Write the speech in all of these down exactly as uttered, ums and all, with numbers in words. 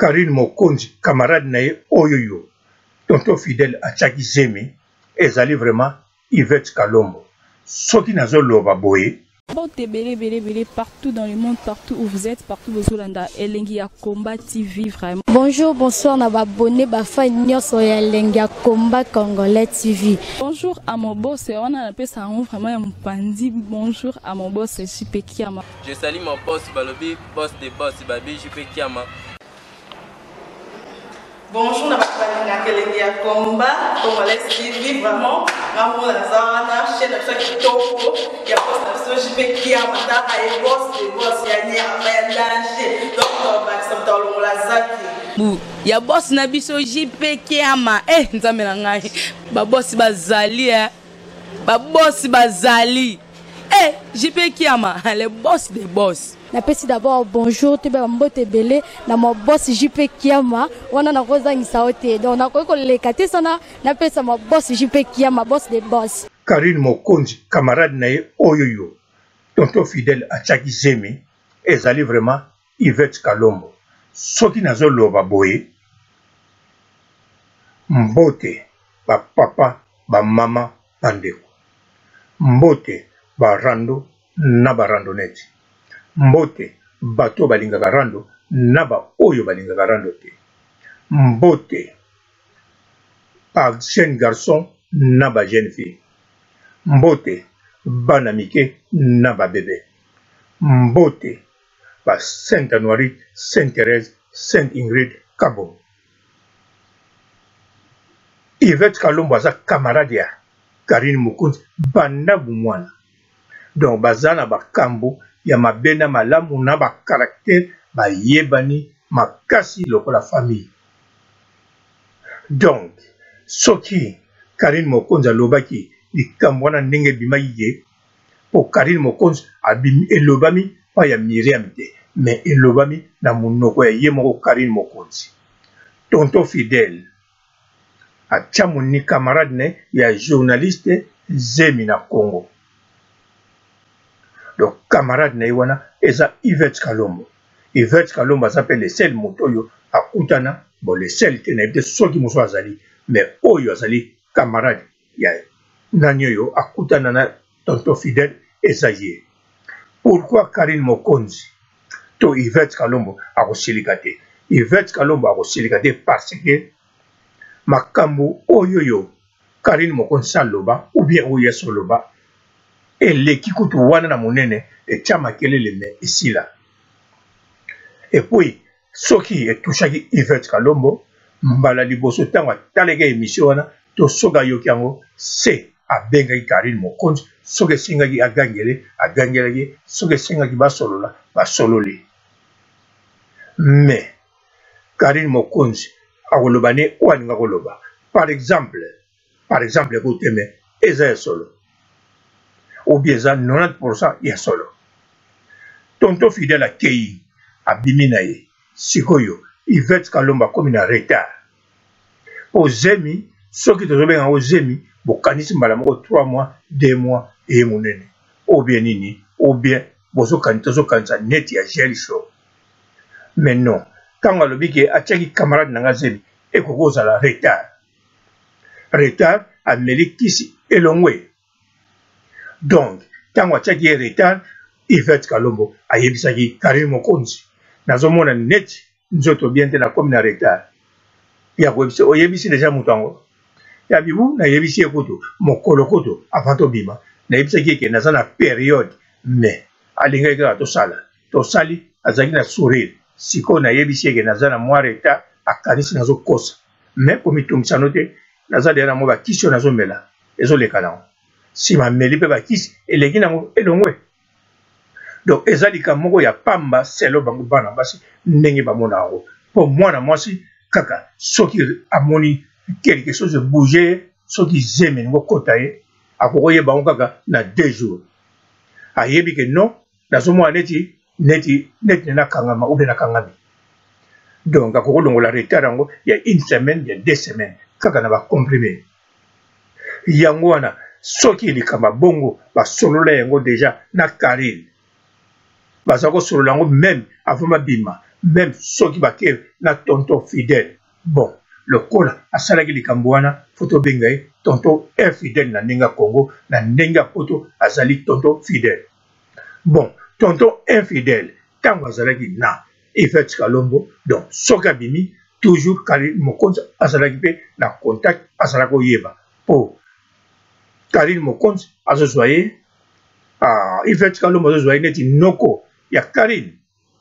Karine Mokonzi, camarade nae Oyoyo, tonton fidèle à Tchaki Zemi, ezali vraiment Yvette Kalombo. Soki nazo loba boye. Bon, t'es belé, belé, belé, partout dans le monde, partout où vous êtes, partout où vous êtes, Elengi Combat T V, vraiment. Bonjour, bonsoir, on a abonné, bafa, nyos, Elengi Combat Congolais T V. Bonjour à mon boss, on a appelé ça vraiment un pandi. Bonjour à mon boss, J P Kiama. Je salue mon boss, Balobi, boss de boss, Babi, J P Kiama. Bonjour, on a appelé Elengi Combat Congolais T V, vraiment. Ramon Lazana, chaîne de chaque topo, il y a pas de J P Kiama, et boss de boss, il y a un danger. Donc, on va se mettre dans la zaki. Il y a boss Nabiso J P Kiama. Eh, nous avons ba boss bazali, eh. Ba boss bazali. Eh, J P Kiama, le boss des boss. Napesi d'abord bonjour, tu es mbote belé, na mon boss J P Kiama, on a koza ngisaote. Donc na ko le kati sana, napesa mon boss J P Kiama, boss des boss. Karine Mokonzi, camarade nae Oyoyo, tonton fidèle à Tchaki Zemi, ezali vraiment Yvette Kalombo. Soki nazo loba boye, mbote, ba papa, ba mama, bandeko. Mbote, ba rando, na ba randoneti. Mbote, bato balingaka rando, na ba oyo balingaka rando te. Mbote, ba jeune garçon, na ba jeune fille. Mbote, bana mike, na ba bébé. Mbote, ba Sainte Anoiri, Sainte Thérèse, Sainte Ingrid, Kabo. Yvette Kalombo aza camarade ya Karine Mokonzi, banda bumwana. Donc bazana ba kambo, ya mabena malamu na ba caractère, ba yebani, makasi loko la famille. Donc, soki Karine Mokonzi alobaki, li kambwana ndenge bimaki ye, po Karine Mokonzi abimi elobami, pa ya Myriam te, mais elobami na munoko ya ye moko Karine Mokonzi. Tonton fidèle, a tchamoni camarade ne, ya journaliste Zemi na Congo. Donc camarade ne wana, eza Yvette Kalombo. Yvette Kalombo s'appelle le seul motoyo, a kutana, bon le seul te na ebite soki muso azali, mais oyo azali camarade, ya nanyoyo, a kutana na tonton fidèle, eza ye. Pourquoi Karine Mokonzi to Yvette Kalombo a kosilikate? Yvette Kalombo a kosilikate parce que makambo oyoyo Karine Mokonzi saloba ou bien oyo soloba et l'équipe wana na monene et chama kelele me ici là. Et puis soki et touchaki Yvette Kalombo mbala liboso tanga talega émission wana to soga yokiango c'est a bengaki Karine Mokonzi soke singaki agangele agangelaki soke singaki basolola basololi. Mais Karine Mokonzi akoloba ne oaninga koloba. Par exemple, par exemple écoutez mais eza solo. Ou bien ça quatre-vingt-dix pour cent ya solo. Tonton fidèle a kei abimi na ye. Sikoyo Yvette Kalombo comme na retard. Au Zemi, soki tozobenga au Zemi bokanisi mbala moko trois mois, deux mois et monene. Ou bien nini, ou bien bozo kanitozo kanisa net ya gel show. Mais non, quand on a dit que achaki camarade nanga Zemi et koko la retard. Retard a mêlé kisi elongwe. Donc, quand on a achaki retard, Yvette Kalombo a yebisaki Karine Mokonzi. Nazomona net nzoto bien te la comme na retard. Ya kwebisi o yebisi déjà mutango. Ya bibu na yebisi ekoto mokolo koto avant to bima. Na yebisi ke na na période mais alinga ka to sala. To sali azaki na sourire. Siko na yebisi ke na na moi retard akanisi nazo kosa. Mais comme tumisa note naza de na mo ba kisio nazo mela. Ezo le kana. Si ma meli pe ba kisi eleki na mo elongwe. Donc ezalika moko ya pamba selo bango bana basi ndenge ba mona ngo. Pour moi na moi si kaka soki amoni quelque chose de bouger soki zeme ngo kotaye akokoye bango kaka na deux jours. Ayebi ke non nazo mo neti neti neti na kangama ou bien na kangami. Donc akoko longo la retard ngo il y a une semaine, il y a deux semaines kaka na ba comprimé. Yango wana soki likamba bongo ba solola yango déjà na Karine. Basako solola yango même avant ma bima même soki bake na tonton fidèle bon lokola asalaki likambo wana foto benga ye tonton infidèle na ndenge ya Congo na ndenge ya poto azali tonton fidèle bon tonton infidèle tango azalaki na Yvette Kalombo donc soki abimi toujours Karine Mokonzi azalaki pe na contact azalaki oyeba po Karine Mokonzi azozwa ye ah Yvette Kalombo azozwa ye neti noko ya Karine.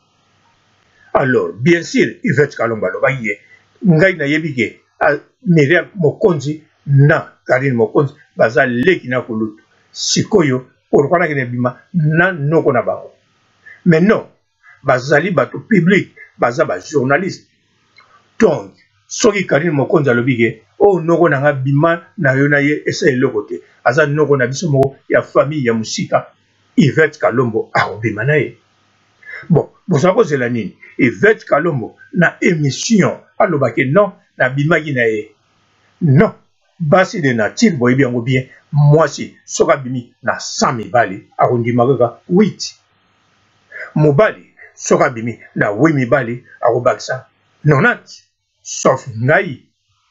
Alors bien sûr Yvette Kalombo alobaki ye ngai nayebi ke Myriam Mokonzi na Karine Mokonzi baza leki na kulutu sikoyo pourquoi na kene bima na noko na bango mais non bazali bato public baza ba journaliste donc soki Karine Mokonzi alobi ke o noko na nga bima na yo na ye esa eloko te aza noko na biso moko ya famille ya musika Yvette Kalombo akobima na ye bon bozala kozela nini Yvette Kalombo na émission alobaki non na bimaki na ye non basi de nature boyebi yango bien mwasi soki abimi na cent mibali akondima kaka huit mobali soki abimi na huit mibali akobakisa nonante sauf ngai.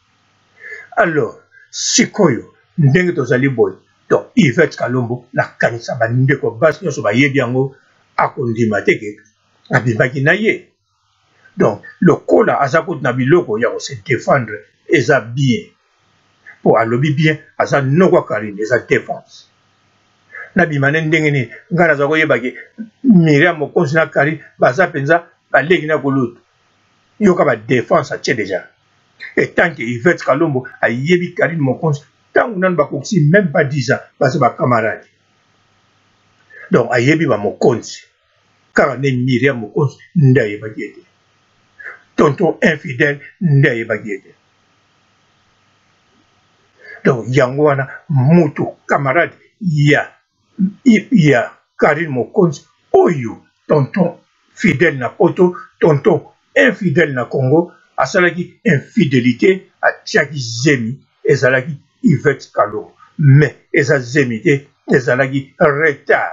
Alors sikoyo ndenge tozali boye donc Yvette Kalombo nakanisa bandeko basi nyonso bayebi yango akondima te ke abimaki na ye donc lokola aza kuti na biloko ya ko se défendre eza bien po alobi bien aza noko Karine eza défense na bimane ndenge ni nga naza koyeba ke Myriam Mokonzi na Karine baza penza baleki na kulutu yoka ba défense atie déjà et tant que Yvette Kalombo ayebi Karine Mokonzi tangu nanu bakoksi même pas dix ans baza ba camarade donc ayebi ba Mokonzi kaka ne Myriam Mokonzi ndayebaki ete tonton infidèle ndayebaki ete donc yango wana mutu camarade ya ya Karine Mokonzi oyo tonton fidèle na poto tonton infidèle na Congo asalaki infidélité atiaki zemi ezalaki Yvette Kalombo mais eza zemi te ezalaki retard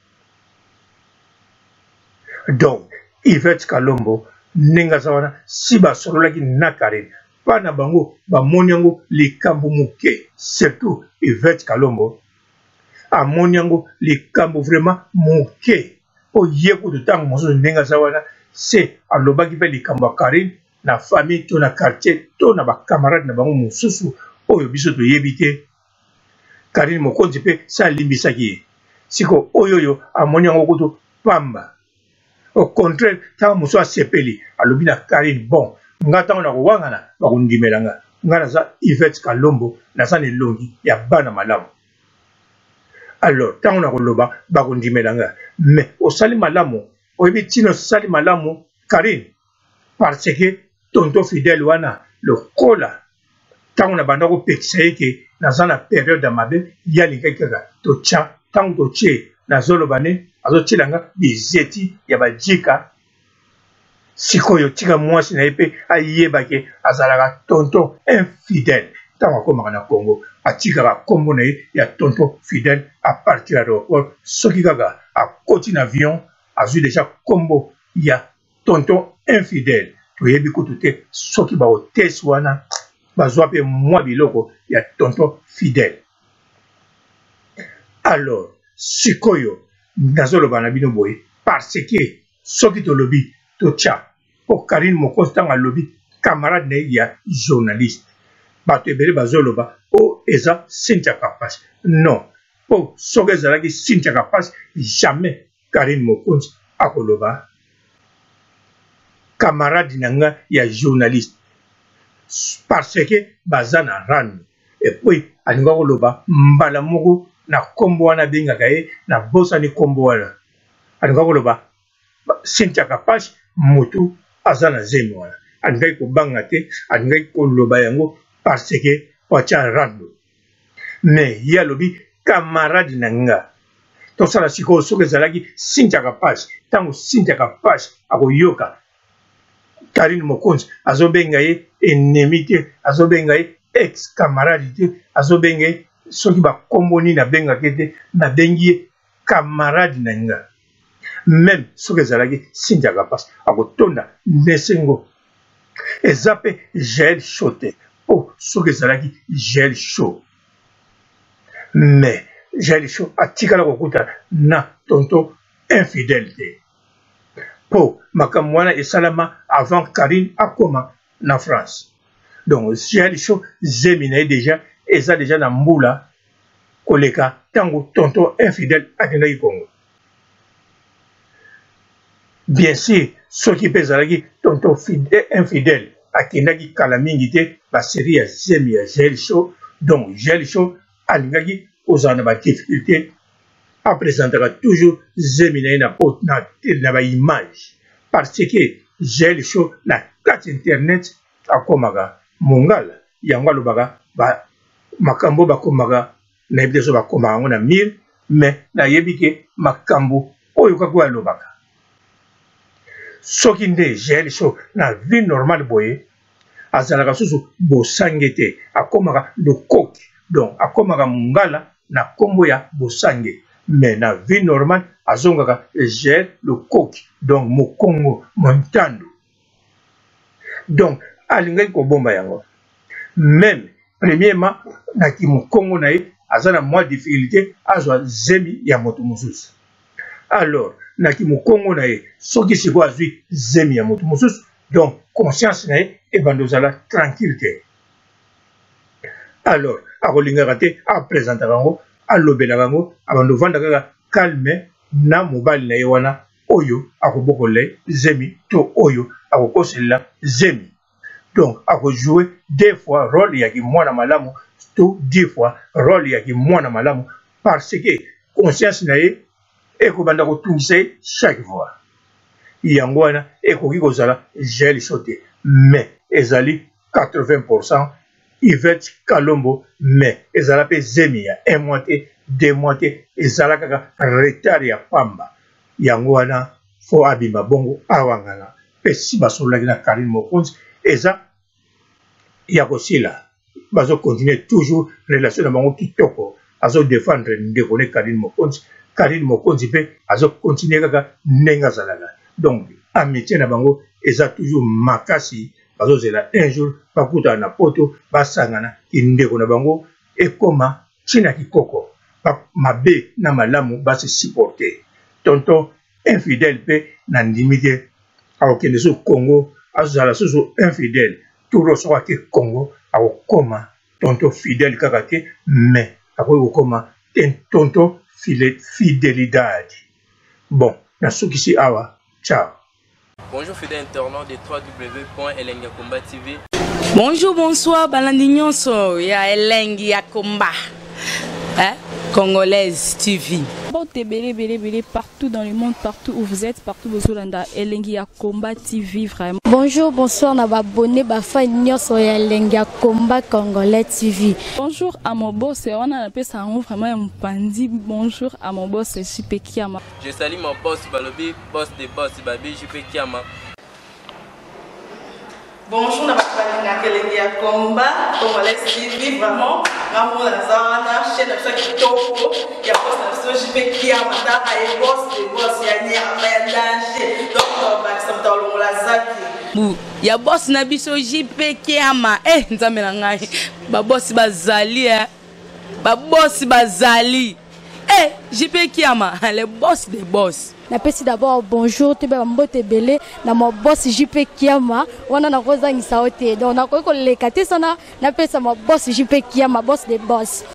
donc Yvette Kalombo ndenge aza wana si basololaki na Karine bana bango bamoni yango likambo moke surtout Yvette Kalombo amoni yango likambo vraiment moke oye kutu ntango mosusu ndenge aza wana se alobaki mpe likambo ya Karine na famille to na quartier to na bakamarade na bango mosusu oyo biso toyebi te Karine Mokonzi mpe se alimbisaki ye siko oyo oyo amoni yango kutu pamba au contraire ntango mosusu asepeli alobi na Karine bon nga ntango na kowangana bakondimela nga nga naza Yvette Kalombo naza na elongi ya bana malamu alors ntango na koloba bakondimela nga mais osali malamu oyebi ntina osali malamu Karine parce que tonton fidèle wana lokola ntango na banda kopekisa ye ke naza na période ya mabe yalingaki kaka totya ntango totie nazoloba ne azotielanga bizeti ya bajika sikoyo tika mwasi na ye mpe ayebake azalaka tonton infidèle ntango akomaka na Congo atikaka nkombo na ye ya tonton fidèle a partir aéroport soki kaka akoti na avion azwi deja nkombo ya tonton infidèle toyebi kutu te soki baotesi wana bazwa mpe mwa biloko ya tonton fidèle. Alors sikoyo nazoloba na bino boye parce que soki tolobi totya po Karine Mokonzi ntango alobi camarade na ye ya journaliste bato ebele bazoloba o eza Cynthia Kapasi non po soki ezalaki Cynthia Kapasi jamais Karine Mokonzi akoloba camarade na nga ya journaliste parce que baza na rani et puis alinga koloba mbala moko na kombo wana bengaka ye na bosani kombo wana alinga koloba Cynthia Kapasi motu aza na zemi wana alingaki kobanga te alingaki koloba yango parce que watia rando mais ye alobi camarade na nga tosala sikoyo soki ezalaki Cynthia Kapasi ntango Cynthia Kapasi akoyoka Karine Mokonzi azobenga ye ennemi te azobenga ye ex camarade te azobenga ye soki bakombo nini abengaki te nabengi ye camarade na nga même soki ezalaki sindiaka mpasi akotonda nesengo eza mpe gel chaud te mpo soki ezalaki gel chaud mais gel chaud atikala kokuta na tonto infidèle te mpo makambo wana esalama avant Karine akoma na France. Donc gel chaud zemi na ye déjà eza déjà na mbula koleka tango tonto infidèle akendaki Congo. Bien sûr, ceux qui pèsent la tonton infidèle, à Kendaki Kalamingite, la série à Zemi à Gel Show, donc Gel Show, à Lingagi, aux en avoir difficulté, à présenter toujours Zemi na na image. Parce que Gel Show, la carte internet, à Komaga, Mongal, Yangwa Baga, ba Makambo Bakomaga, na ebiteso Bakomaga, on a mille, mais na yebike Makambo, Oyokakwa Lobaga. Soki nde gel chaud na vie normale boye azalaka susu bosangete akomaka lokoki donc akomaka mungala na kombo ya bosange mais na vie normale azongaka gel lokoki donc mokongo montando donc alingaki kobomba yango même premièrement na ki mokongo na ye azana mwa difficulté azwa zemi ya moto mosusu alors naki mukongo na ye soki siko azwi zemi ya moto mosusu donc conscience na ye ebandozala tranquillité alors akolingaka te apresentaka yango alobelaka yango abandovanda kaka calme na mobali na ye wana oyo akobokola ye zemi to oyo akokoselela zemi donc akojoue deux fois rôle yaki mwana malamu to dix fois rôle yaki mwana malamu parce que conscience na ye ekobanda kotungisa ye chaque fois yango wana ekoki kozala gel chaud mais ezali quatre-vingts pour cent Yvette Kalombo mais ezala mpe zemi ya un mois te deux mois te ezala kaka retard ya pamba yango wana fo abima bongo awangana mpe si basololaki na Karine Mokonzi eza ya kosila bazokontinue toujours relation na bango kitoko azodefendre ndeko ne Karine Mokonzi Karine Mokonzi pe azo continuer kaka ndenge azalaka donc amitié na bango eza toujours makasi bazozela un jour bakutana na poto basangana kindeko na bango ekoma tina kikoko mabe na malamu basi supporter tonton infidèle pe na ndimite akokende so Congo azala susu infidèle turo soka ke Congo akokoma tonton fidèle kaka te mais akoki kokoma tonton fidélité. Bon, na sukisi awa. Ciao. Bonjour fidèle internaute de w w w point elengi akomba T V. Bonjour, bonsoir, balandi nyonso ya Elengi Akomba. Hein? Congolaise T V. Belé, belé, belé, partout dans le monde, partout où vous êtes, partout où vous êtes, Elengi Akomba T V, vraiment. Bonjour, bonsoir, na abonné, bafa nyonso ya Elengi Akomba Congolais T V. Bonjour à mon boss, on a appelé ça vraiment un pandi. Bonjour à mon boss, J P Kiama. Je salue mon boss Balobi, boss des boss, Babi J P Kiama. Bonjour, na Elengi Akomba Congolais T V, vraiment. Ngamo na zana chaîne na chaque toko ya boss na J P Kiama ta ay boss des boss ya nya ya danger donc ba samta longola zaki bu ya boss na biso J P Kiama eh nzambe na ngai ba boss bazali eh ba boss bazali eh J P Kiama le boss des boss. Napesi d'abord bonjour tu ba mbote belé na mo boss J P Kiama wana na kozangisa ote donc na ko ko lekate sana napesa mo boss J P Kiama boss des boss.